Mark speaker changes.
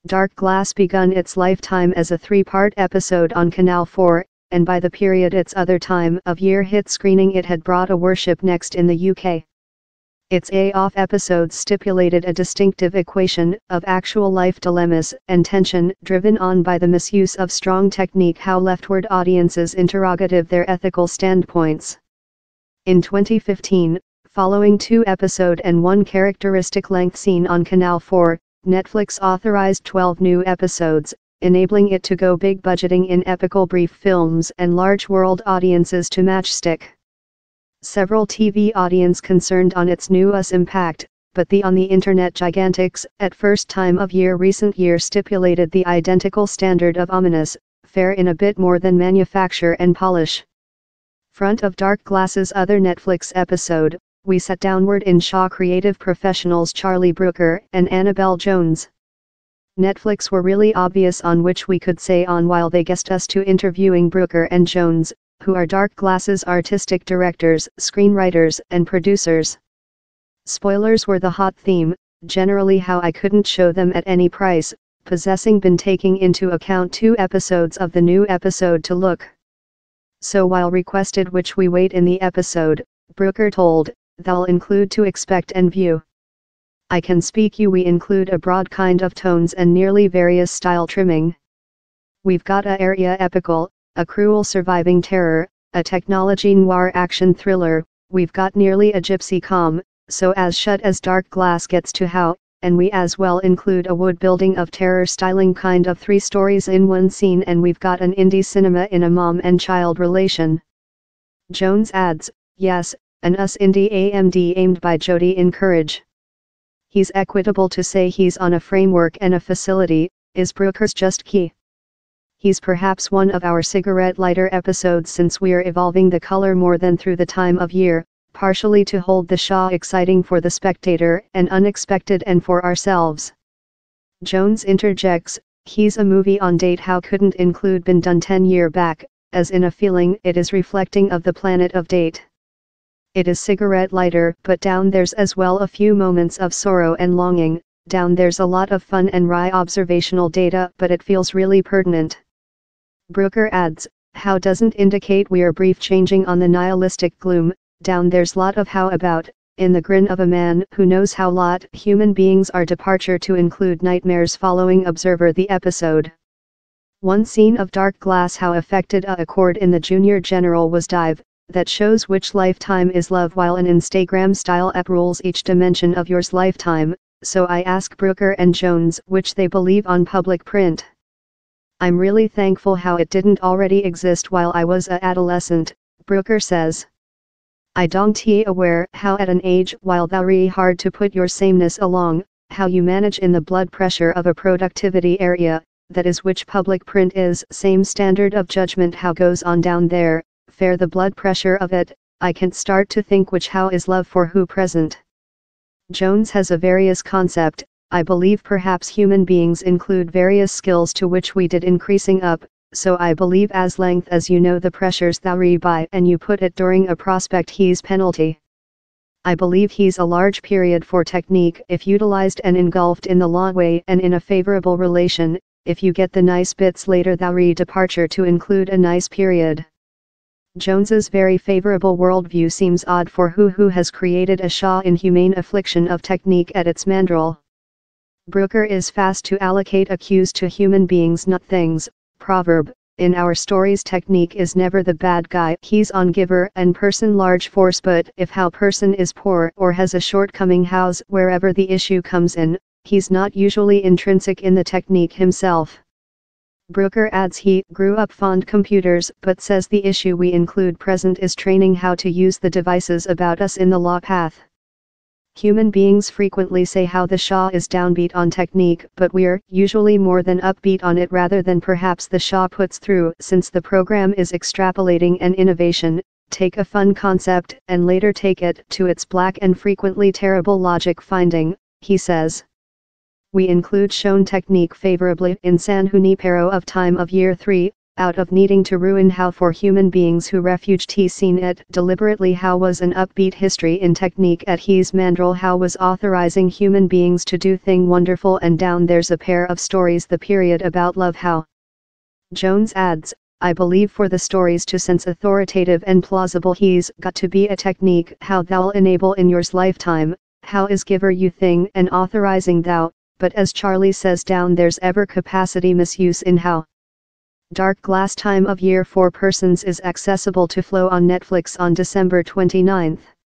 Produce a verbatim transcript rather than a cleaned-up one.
Speaker 1: Dark Glass begun its lifetime as a three-part episode on Canal four, and by the period its other time of year hit screening it had brought a worship next in the U K. Its A-off episodes stipulated a distinctive equation of actual life dilemmas and tension driven on by the misuse of strong technique how leftward audiences interrogative their ethical standpoints. In twenty fifteen, following two episode and one characteristic length scene on Canal four, Netflix authorized twelve new episodes, enabling it to go big budgeting in epical brief films and large world audiences to matchstick. Several T V audience concerned on its new U S impact, but the on the internet gigantics at first time of year recent year stipulated the identical standard of ominous, fair in a bit more than manufacture and polish. Front of Dark Glass's other Netflix episode, we sat downward in Shaw creative professionals Charlie Brooker and Annabelle Jones. Netflix were really obvious on which we could say on while they guessed us to interviewing Brooker and Jones, who are Dark Glass's artistic directors, screenwriters, and producers. Spoilers were the hot theme, generally how I couldn't show them at any price, possessing been taking into account two episodes of the new episode to look. So while requested which we wait in the episode, Brooker told, they'll include to expect and view. I can speak you we include a broad kind of tones and nearly various style trimming. We've got a area epical, a cruel surviving terror, a technology noir action thriller, we've got nearly a gypsy com, so as shut as Dark Glass gets to how, and we as well include a wood building of terror styling kind of three stories in one scene and we've got an indie cinema in a mom and child relation. Jones adds, yes, an us indie A M D aimed by Jody Encourage. He's equitable to say he's on a framework and a facility, is Brooker's just key. He's perhaps one of our cigarette lighter episodes since we're evolving the color more than through the time of year, partially to hold the Shaw exciting for the spectator and unexpected and for ourselves. Jones interjects, he's a movie on date how couldn't include been done ten year back, as in a feeling it is reflecting of the planet of date. It is cigarette lighter but down there's as well a few moments of sorrow and longing, down there's a lot of fun and wry observational data but it feels really pertinent. Brooker adds, how doesn't indicate we're brief changing on the nihilistic gloom, down there's lot of how about, in the grin of a man who knows how lot human beings are departure to include nightmares following observer the episode. One scene of Dark Glass how affected a accord in the junior general was dive, that shows which lifetime is love while an Instagram style app rules each dimension of yours lifetime, so I ask Brooker and Jones which they believe on public print. I'm really thankful how it didn't already exist while I was a adolescent, Brooker says. I don't aware how at an age while very hard to put your sameness along, how you manage in the blood pressure of a productivity area, that is which public print is same standard of judgment how goes on down there, fair the blood pressure of it, I can't start to think which how is love for who present. Jones has a various concept, I believe perhaps human beings include various skills to which we did increasing up, so I believe as length as you know the pressures thou by and you put it during a prospect he's penalty. I believe he's a large period for technique if utilized and engulfed in the law way and in a favorable relation, if you get the nice bits later thou departure to include a nice period. Jones's very favorable worldview seems odd for who who has created a Shaw inhumane affliction of technique at its mandrel. Brooker is fast to allocate accuse to human beings not things, proverb, in our stories technique is never the bad guy he's on giver and person large force but if how person is poor or has a shortcoming hows wherever the issue comes in, he's not usually intrinsic in the technique himself. Brooker adds he grew up fond computers but says the issue we include present is training how to use the devices about us in the law path. Human beings frequently say how the Shaw is downbeat on technique but we're usually more than upbeat on it rather than perhaps the Shaw puts through since the program is extrapolating an innovation, take a fun concept and later take it to its black and frequently terrible logic finding, he says. We include shown technique favorably in San Junipero of time of year three, out of needing to ruin how for human beings who refuged he seen it deliberately how was an upbeat history in technique at he's mandrel how was authorizing human beings to do thing wonderful and down there's a pair of stories the period about love how. Jones adds, I believe for the stories to sense authoritative and plausible he's got to be a technique how thou'll enable in yours lifetime, how is giver you thing and authorizing thou, but as Charlie says down there's ever capacity misuse in how. Dark Glass time of year for persons is accessible to flow on Netflix on December twenty-ninth.